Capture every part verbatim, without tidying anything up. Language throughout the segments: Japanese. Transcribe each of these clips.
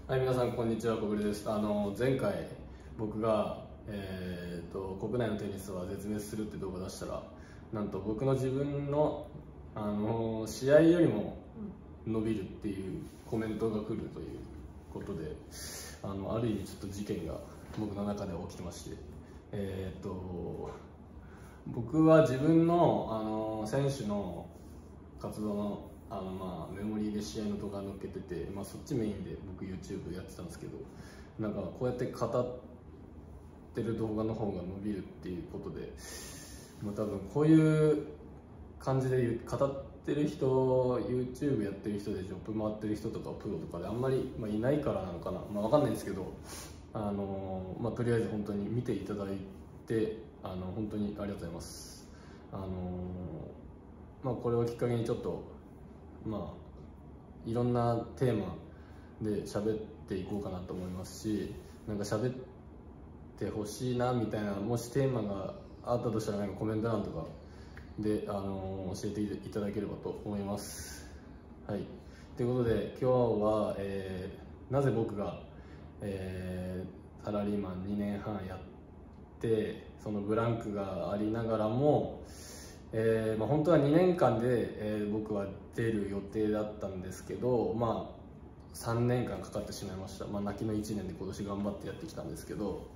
はい、皆さんこんにちは、小暮です。あの前回僕が、えー、と国内のテニスは絶滅するって動画出したら、なんと僕の自分の、あの試合よりも伸びるっていうコメントが来るということで、あのある意味ちょっと事件が僕の中で起きてまして、えー、と僕は自分の、あの選手の活動のあのまあメモリーで試合の動画載っけてて、まあ、そっちメインで僕 YouTube やってたんですけど、なんかこうやって語ってる動画の方が伸びるっていうことで、まあ、多分こういう感じで語ってる人、 YouTube やってる人でジョップ回ってる人とかプロとかであんまり、まあ、いないからなのかな、まあ、分かんないんですけど、あの、まあ、とりあえず本当に見ていただいて、あの本当にありがとうございます。あのまあ、これをきっかけにちょっと、まあ、いろんなテーマで喋っていこうかなと思いますし、なんか喋ってほしいなみたいな、もしテーマがあったとしたら、なんかコメント欄とかで、あの教えていただければと思います。はい、ということで今日は、えー、なぜ僕が、えー、サラリーマンにねんはんやってそのブランクがありながらも、えーまあ、本当はにねんかんで、えー、僕は出る予定だったんですけど、まあ、さんねんかんかかってしまいました。まあ、泣きのいちねんで今年頑張ってやってきたんですけど、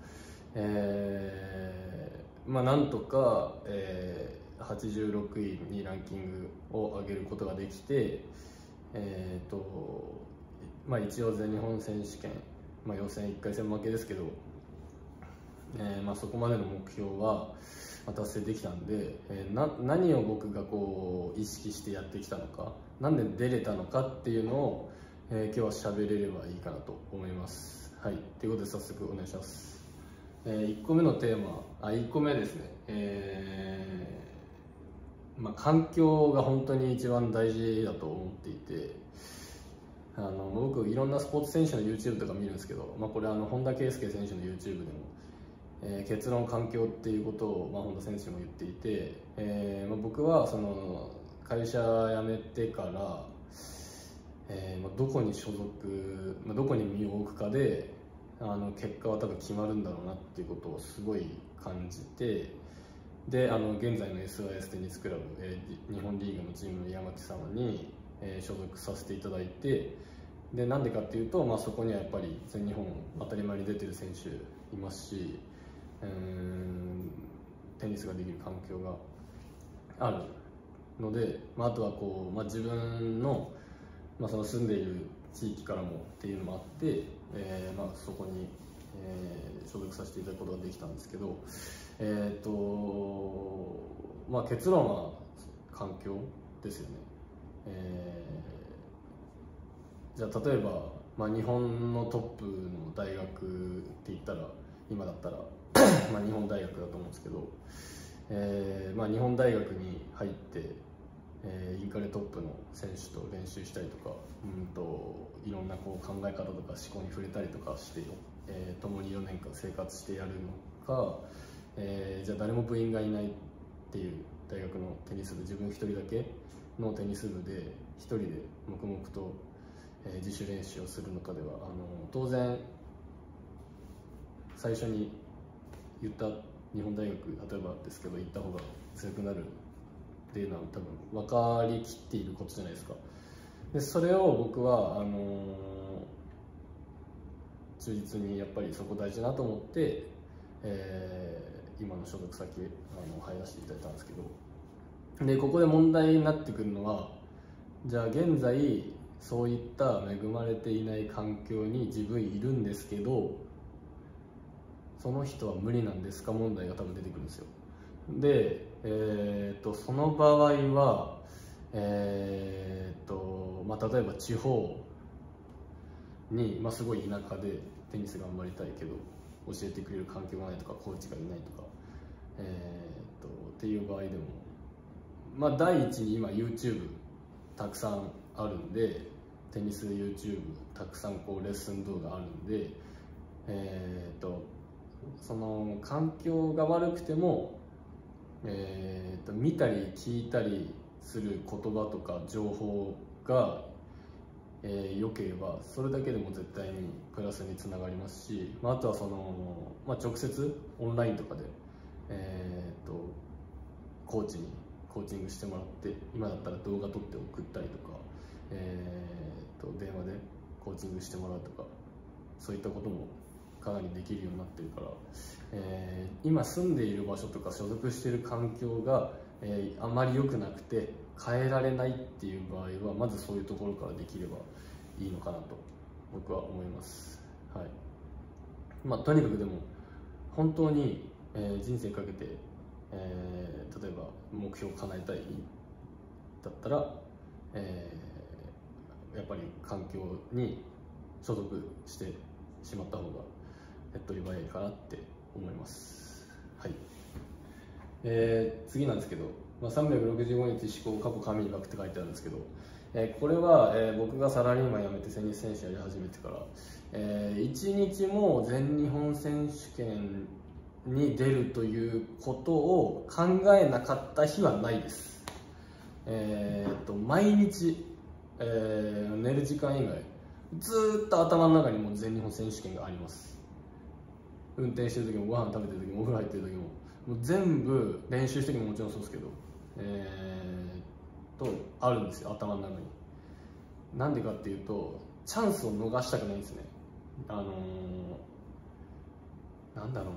えーまあ、なんとか、えー、はちじゅうろくいにランキングを上げることができて、えーとまあ、一応全日本選手権、まあ、予選いっかい戦負けですけど、えーまあ、そこまでの目標は達成できたんで、えー、な何を僕がこう意識してやってきたのか、なんで出れたのかっていうのを、えー、今日は喋れればいいかなと思います。はい、ということで早速お願いします。えー、いっこめのテーマ、あいっこめですね、えーまあ、環境が本当に一番大事だと思っていて、あの僕いろんなスポーツ選手の YouTube とか見るんですけど、まあ、これあの本田圭佑選手の YouTube でも、えー、結論環境っていうことを、まあ、本田選手も言っていて、えーまあ、僕はその会社辞めてから、えーまあ、どこに所属、まあ、どこに身を置くかであの結果は多分決まるんだろうなっていうことをすごい感じて、であの現在の エスワイエス テニスクラブ、えー、日本リーグのチームの山木様に、えー、所属させていただいて、でなんでかっていうと、まあ、そこにはやっぱり全日本当たり前に出てる選手いますし、うーんテニスができる環境があるので、まあ、あとはこう、まあ、自分の、まあ、その住んでいる地域からもっていうのもあって、えーまあ、そこに、えー、所属させていただくことができたんですけど、えーとまあ、結論は環境ですよね。えー、じゃあ例えば、まあ、日本のトップの大学って言ったら今だったらまあ日本大学だと思うんですけど、えーまあ、日本大学に入って、えー、インカレトップの選手と練習したりとか、うんといろんなこう考え方とか思考に触れたりとかして、えー、共によねんかん生活してやるのか、えー、じゃあ誰も部員がいないっていう大学のテニス部、自分一人だけのテニス部で一人で黙々と、えー、自主練習をするのかでは、あの当然最初に言った日本大学、例えばですけど行った方が強くなるっていうのは多分分かりきっていることじゃないですか。でそれを僕はあのー、忠実にやっぱりそこ大事だなと思って、えー、今の所属先あの入らせていただいたんですけど、でここで問題になってくるのは、じゃあ現在そういった恵まれていない環境に自分いるんですけど、その人は無理なんですか問題が多分出てくるんですよ。で、えー、とその場合は、えーとまあ、例えば地方に、まあ、すごい田舎でテニス頑張りたいけど教えてくれる環境がないとかコーチがいないとか、えー、とっていう場合でも、まあ、第一に今 YouTube たくさんあるんで、テニス YouTube たくさんこうレッスン動画あるんで、えー、とその環境が悪くても、えー、と見たり聞いたりする言葉とか情報がえー、良ければそれだけでも絶対にプラスにつながりますし、まあ、あとはその、まあ、直接オンラインとかで、えー、とコーチにコーチングしてもらって、今だったら動画撮って送ったりとか、えー、と電話でコーチングしてもらうとか、そういったこともかなりできるようになってるから、えー、今住んでいる場所とか所属している環境が、えー、あまり良くなくて変えられないっていう場合は、まずそういうところからできればいいのかなと僕は思います。はい。まあ、とにかくでも本当に、えー、人生かけて、えー、例えば目標を叶えたいだったら、えー、やっぱり環境に所属してしまった方が手っ取り早いかなって思います。はい。えー、次なんですけど、まあ、さんびゃくろくじゅうごにち思考過去紙に書くって書いてあるんですけど、えー、これは、えー、僕がサラリーマン辞めてテニス選手やり始めてから、えー、いちにちも全日本選手権に出るということを考えなかった日はないです。えー、と毎日、えー、寝る時間以外ずーっと頭の中にも全日本選手権があります。運転してる時もご飯食べてる時もお風呂入ってる時ももう全部練習してる時ももちろんそうですけど、えー、とあるんですよ、頭の中に。なんでかっていうと、チャンスを逃したくないんですね。あのー、なんだろ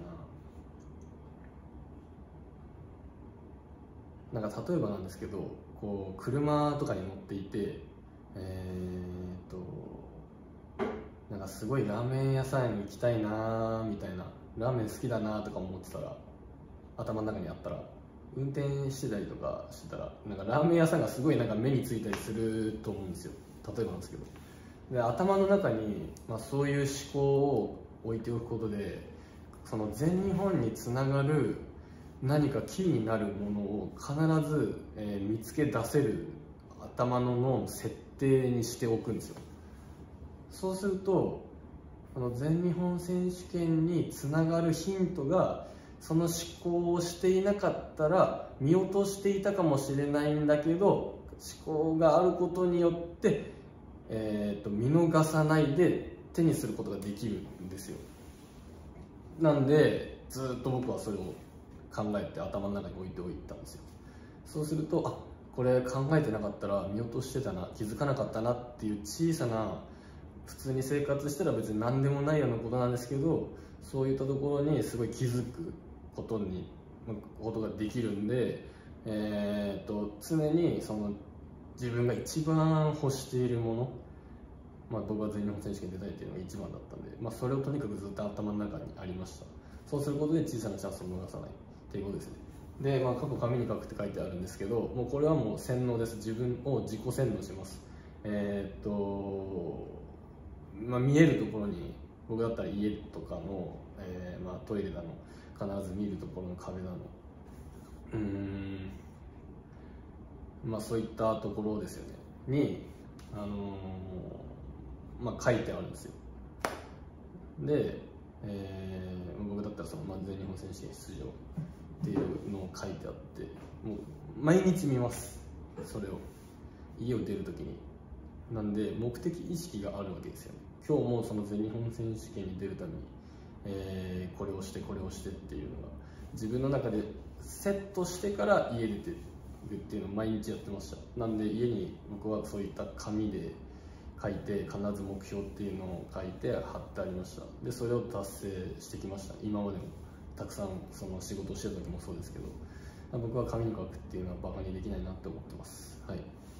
うな、なんか例えばなんですけど、こう車とかに乗っていて、えー、となんかすごいラーメン屋さんに行きたいなみたいな、ラーメン好きだなとか思ってたら、頭の中にあったら、運転してたりとかしてたら、なんかラーメン屋さんがすごいなんか目についたりすると思うんですよ、例えばなんですけど。で頭の中に、まあ、そういう思考を置いておくことで、その全日本につながる何かキーになるものを必ず、えー、見つけ出せる頭の脳の設定にしておくんですよ。そうするとあの全日本選手権につながるヒントが、その思考をしていなかったら見落としていたかもしれないんだけど、思考があることによって、えー、と見逃さないで手にすることができるんですよ。なんでずっと僕はそれを考えて頭の中に置いておいたんですよ。そうすると、あ、これ考えてなかったら見落としてたな、気づかなかったなっていう小さな、普通に生活したら別に何でもないようなことなんですけど、そういったところにすごい気づくことにことができるんで、えー、と常にその自分が一番欲しているもの、まあ、僕は全日本選手権出たいっていうのが一番だったんで、まあ、それをとにかくずっと頭の中にありました。そうすることで小さなチャンスを逃さないっていうことですね。で、まあ、過去紙に書くって書いてあるんですけど、もうこれはもう洗脳です。自分を自己洗脳します。えー、っとまあ、見えるところに、僕だったら家とかの、えーまあ、トイレだの必ず見るところの壁だの、うーんまあそういったところですよねに、あのーまあ、書いてあるんですよ。で、えー、僕だったらその、まあ、全日本選手権出場っていうのを書いてあって、もう毎日見ます、それを家を出るときに。なんで目的意識があるわけですよね。今日もその全日本選手権に出るために、えー、これをしてこれをしてっていうのが自分の中でセットしてから家出てるっていうのを毎日やってました。なんで家に僕はそういった紙で書いて、必ず目標っていうのを書いて貼ってありました。でそれを達成してきました。今までもたくさんその仕事をしてた時もそうですけど、僕は紙に書くっていうのはバカにできないなって思ってます。はい。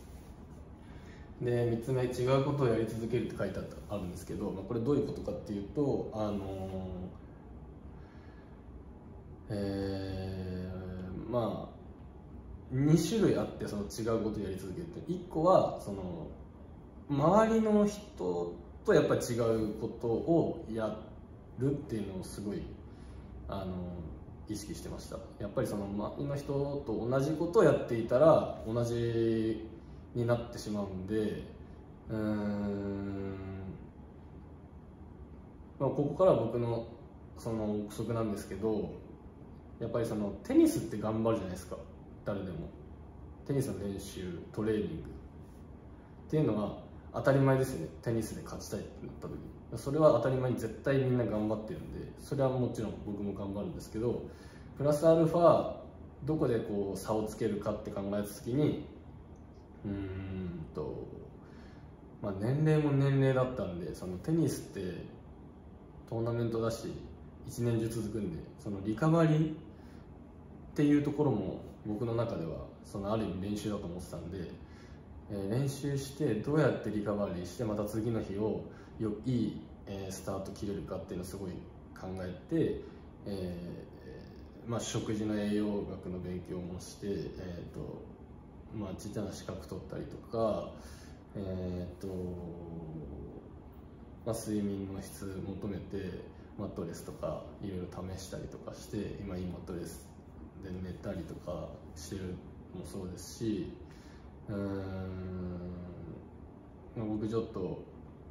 でみっつめ、違うことをやり続けるって書いてあるんですけど、まあ、これどういうことかっていうと、あのーえー、まあに種類あって、その違うことをやり続けるって。いっこはその周りの人とやっぱり違うことをやるっていうのをすごい、あのー、意識してました。やっぱりその周りの人と同じことをやっていたら同じになってしまうんで、うーん、まあ、ここから僕のその憶測なんですけど、やっぱりそのテニスって頑張るじゃないですか、誰でも。テニスの練習、トレーニングっていうのは当たり前ですよね、テニスで勝ちたいってなった時に。それは当たり前に絶対みんな頑張ってるんで、それはもちろん僕も頑張るんですけど、プラスアルファどこでこう差をつけるかって考えた時に、うーんと、まあ、年齢も年齢だったんで、そのテニスってトーナメントだしいちねん中続くんで、そのリカバリーっていうところも僕の中ではそのある意味練習だと思ってたんで、えー、練習してどうやってリカバリーしてまた次の日をよいい、えー、スタート切れるかっていうのをすごい考えて、えーまあ、食事の栄養学の勉強もして、えーとまあ、ちっちゃな資格取ったりとか、えーとまあ、睡眠の質求めてマットレスとかいろいろ試したりとかして、今いいマットレスで寝たりとかしてるもそうですし、うーん、まあ、僕ちょっと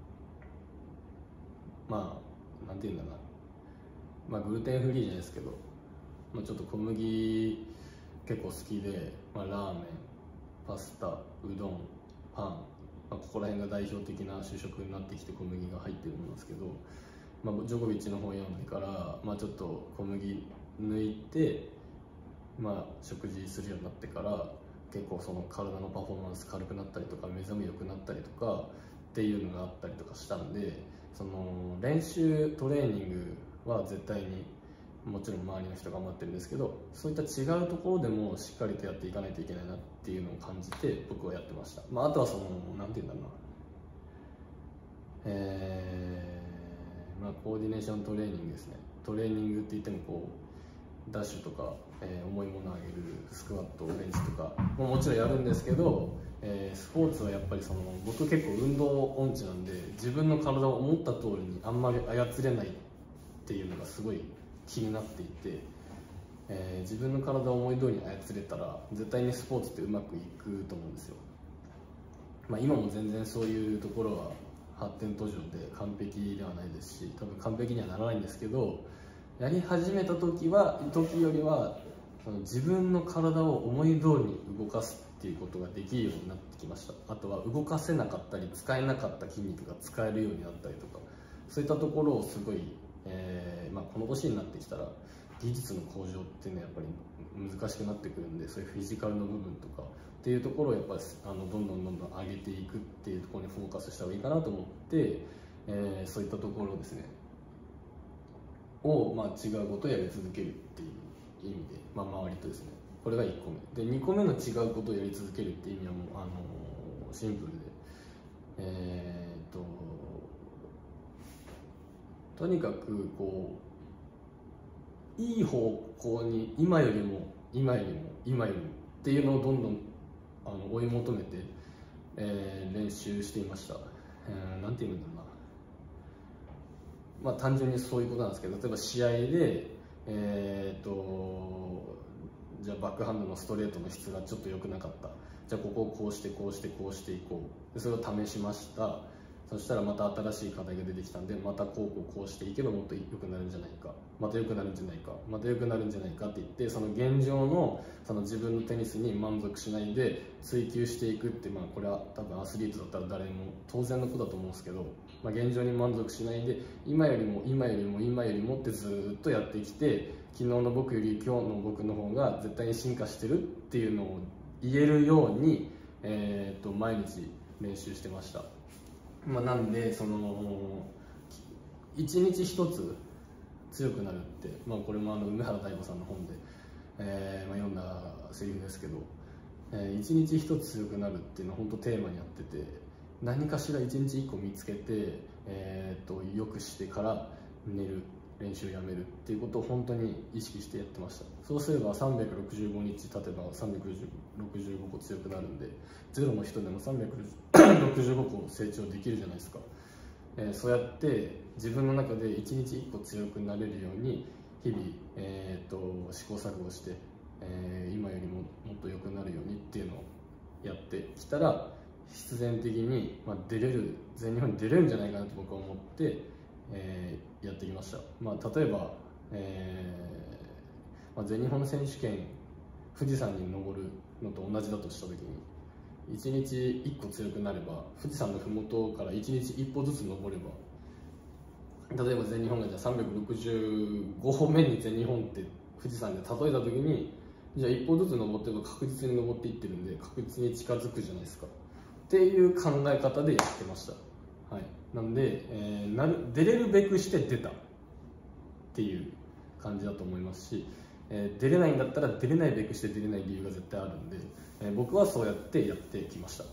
まあなんていうんだな、まあ、グルテンフリーじゃないですけど、まあ、ちょっと小麦結構好きで、まあ、ラーメン、パスタ、うどん、パン、まあ、ここら辺が代表的な主食になってきて小麦が入ってるものですけど、まあ、ジョコビッチの本読んでから、まあ、ちょっと小麦抜いて、まあ、食事するようになってから結構その体のパフォーマンス軽くなったりとか目覚め良くなったりとかっていうのがあったりとかしたんで、その練習トレーニングは絶対にもちろん周りの人頑張ってるんですけど、そういった違うところでもしっかりとやっていかないといけないなっていうのを感じて僕はやってました。まあ、あとはそのなんていうんだろうな、えーまあ、コーディネーショントレーニングですね。トレーニングって言ってもこうダッシュとか、えー、重いものを上げるスクワット、ベンチとかももちろんやるんですけど、えー、スポーツはやっぱりその僕結構運動音痴なんで、自分の体を思った通りにあんまり操れないっていうのがすごい気になっていて、えー、自分の体を思い通りに操れたら絶対にスポーツってうまくいくと思うんですよ。まあ、今も全然そういうところは発展途上で完璧ではないですし、多分完璧にはならないんですけど、やり始めた時は時よりはその自分の体を思い通りに動かすっていうことができるようになってきました。あとは動かせなかったり使えなかった筋肉が使えるようになったりとか、そういったところをすごい、えーまあ、この年になってきたら技術の向上っていうのはやっぱり難しくなってくるんで、そういうフィジカルの部分とかっていうところをやっぱりあのどんどんどんどん上げていくっていうところにフォーカスした方がいいかなと思って、えー、そういったところですねを、まあ、違うことをやり続けるっていう意味で、まあ、周りとですね、これがいっこめで、にこめの違うことをやり続けるっていう意味はもう、あのー、シンプルで、えー、っととにかくこういい方向に今よりも今よりも今よりもっていうのをどんどんあの追い求めて、えー、練習していました。えー、なんていうんだろうな、まあ、単純にそういうことなんですけど、例えば試合で、えー、とじゃあバックハンドのストレートの質がちょっと良くなかった、じゃあここをこうしてこうしてこうしていこう、でそれを試しました。そしたらまた新しい課題が出てきたんで、またこうこうこうしていけばもっと良くなるんじゃないか、また良くなるんじゃないか、また良くなるんじゃないかって言って、その現状のその自分のテニスに満足しないで追求していくって、まあ、これは多分アスリートだったら誰も当然のことだと思うんですけど、まあ、現状に満足しないで今よりも今よりも今よりもってずっとやってきて、昨日の僕より今日の僕の方が絶対に進化してるっていうのを言えるように、えー、と毎日練習してました。まあ、なんでその一日一つ強くなるって、まあ、これもあの梅原大吾さんの本で、えーまあ、読んだセリフですけど、えー、一日一つ強くなるっていうのは本当テーマにやってて、何かしら一日一個見つけて、えー、とよくしてから寝る、練習をやめるっていうことを本当に意識してやってました。そうすればさんびゃくろくじゅうごにち経てばさんびゃくろくじゅうごこ強くなるんで、ゼロの人でもさんびゃくろくじゅうごこ成長できるじゃないですか。えー、そうやって自分の中で一日一個強くなれるように日々、えー、と試行錯誤して、えー、今よりももっと良くなるようにっていうのをやってきたら、必然的に、まあ、出れる全日本に出れるんじゃないかなと僕は思って、えー、やってきました。まあ、例えば、えーまあ、全日本選手権富士山に登るのと同じだとした時に、 いちにちいっこ強くなれば、富士山の麓からいちにちいっぽずつ登れば、例えば全日本がじゃあさんびゃくろくじゅうごほんめに全日本って富士山で例えた時に、じゃあいっぽずつ登っていけば確実に登っていってるんで、確実に近づくじゃないですかっていう考え方でやってました。はい、なんで、えー、なる出れるべくして出たっていう感じだと思いますし、えー、出れないんだったら出れないべくして出れない理由が絶対あるんで、えー、僕はそうやってやってきました。はい、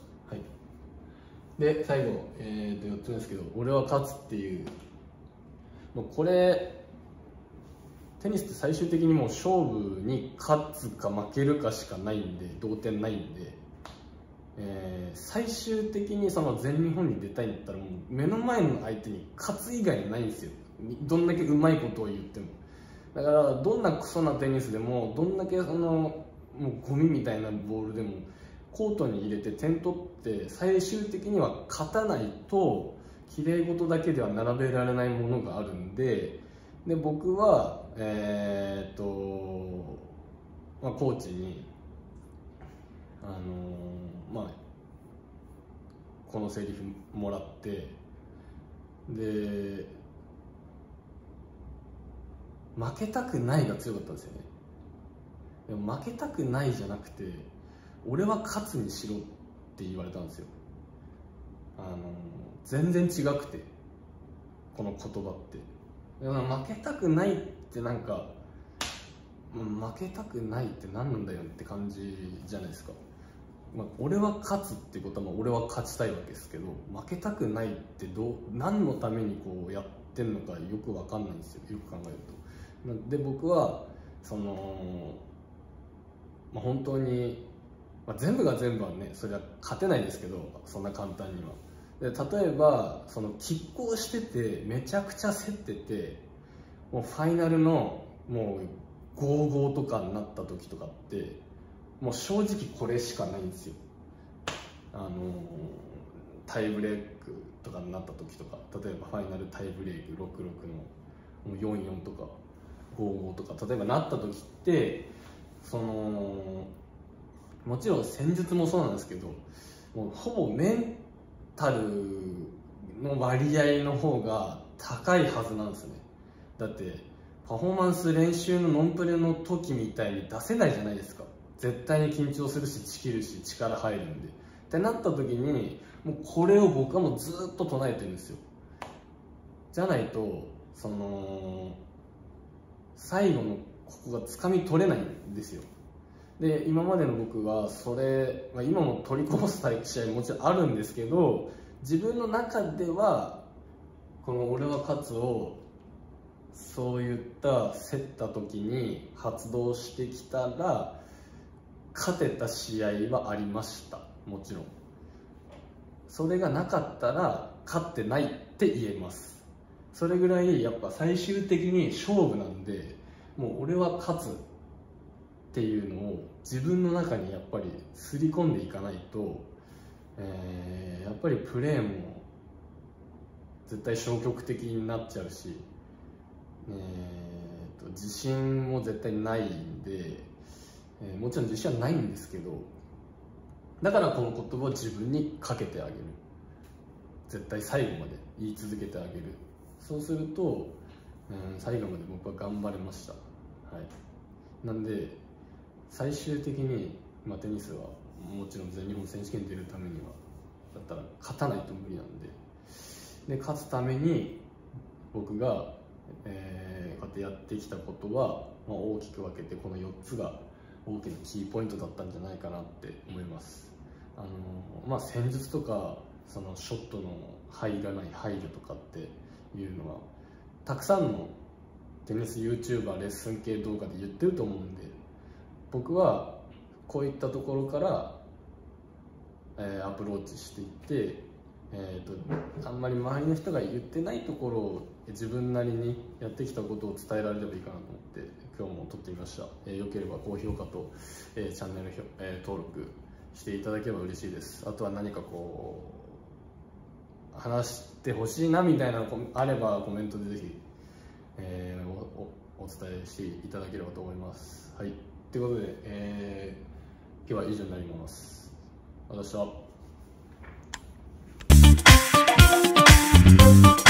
で最後、えー、とよっつめですけど、俺は勝つっていう、もうこれテニスって最終的にもう勝負に勝つか負けるかしかないんで、同点ないんで、えー、最終的にその全日本に出たいんだったらもう目の前の相手に勝つ以外ないんですよ。どんだけうまいことを言っても。だからどんなクソなテニスでも、どんだけそのもうゴミみたいなボールでもコートに入れて点取って最終的には勝たないと綺麗事だけでは並べられないものがあるんで、で僕はえー、っと、まあ、コーチにあのー、まあこのセリフもらって、で負けたくないが強かったんですよね。でも負けたくないじゃなくて、俺は勝つにしろって言われたんですよ。あの全然違くて、この言葉って。負けたくないってなんか、負けたくないって何なんだよって感じじゃないですか。まあ、俺は勝つってことは、まあ俺は勝ちたいわけですけど、負けたくないってどう何のためにこうやってんのかよく分かんないんですよ、よく考えると。で僕はその、まあ、本当に、まあ、全部が全部はねそれは勝てないですけど、そんな簡単には。で例えばその拮抗しててめちゃくちゃ競ってて、もうファイナルのもうごたいごとかになった時とかって、もう正直これしかないんですよ。あのタイブレークとかになった時とか、例えばファイナルタイブレークろくろくのもうよんよんとかごたいごとか例えばなった時って、そのもちろん戦術もそうなんですけど、もうほぼメンタルの割合の方が高いはずなんですね。だってパフォーマンス練習のノンプレの時みたいに出せないじゃないですか。絶対に緊張するし、ちきるし、力入るんでってなった時に、もうこれを僕はもうずっと唱えてるんですよ。じゃないとその最後のここが掴み取れないんですよ。で今までの僕はそれ、まあ、今も取りこぼす試合もちろんあるんですけど、自分の中ではこの「俺は勝つ」をそういった競った時に発動してきたら勝てた試合はありました。もちろんそれがなかったら勝ってないって言えます。それぐらいやっぱ最終的に勝負なんで、もう俺は勝つっていうのを自分の中にやっぱりすり込んでいかないと、えー、やっぱりプレーも絶対消極的になっちゃうし、えー、と自信も絶対ないんで、えー、もちろん自信はないんですけど、だからこの言葉を自分にかけてあげる。絶対最後まで言い続けてあげる。そうすると、うん、最後まで僕は頑張れました。はい、なんで最終的に、まあ、テニスはもちろん全日本選手権に出るためにはだったら勝たないと無理なんで、で勝つために僕が、えー、こうやってやってきたことは、まあ、大きく分けてこのよっつが大きなキーポイントだったんじゃないかなって思います。あのまあ、戦術とかそのショットの入らない配慮とかっていうのはたくさんのテニス ユーチューバー レッスン系動画で言ってると思うんで、僕はこういったところから、えー、アプローチしていって、えーと、あんまり周りの人が言ってないところを自分なりにやってきたことを伝えられればいいかなと思って今日も撮ってみました。えー、よければ高評価と、えー、チャンネル、えー、登録していただければ嬉しいです。あとは何かこう話してほしいなみたいなのあればコメントでぜひ、えー、お, お, お伝えしていただければと思います。はい、ということで、えー、今日は以上になります。私はした。